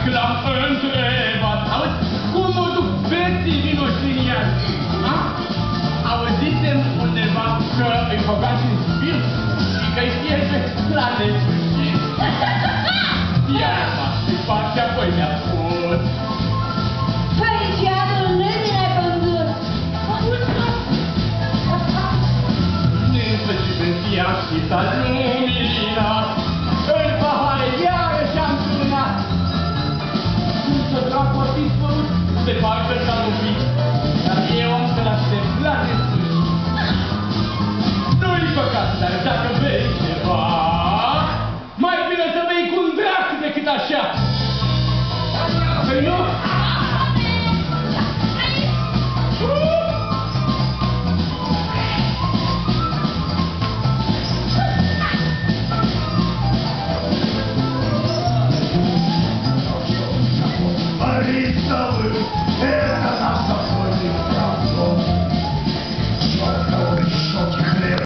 Dacă l-am întrebat, auzi, cum mă duc bețivii noștri în iad? Auzisem undeva că îi băgați în spirit și că îi fierbe la nesfârșit. Iar m-a stripat și apoi mi-a spus: Făriciadul nu vine vândut. Însă și benzia și s-a luminat, în pahare iarăși am turnat. Însă dracu a fi spărut, de parcă s-a lovit, dar eu am să-l aștept la nesfârșit. Nu-i păcat, dar dacă bei ceva, mai bine să bei cu un drac decât așa. Păi nu? Maritza,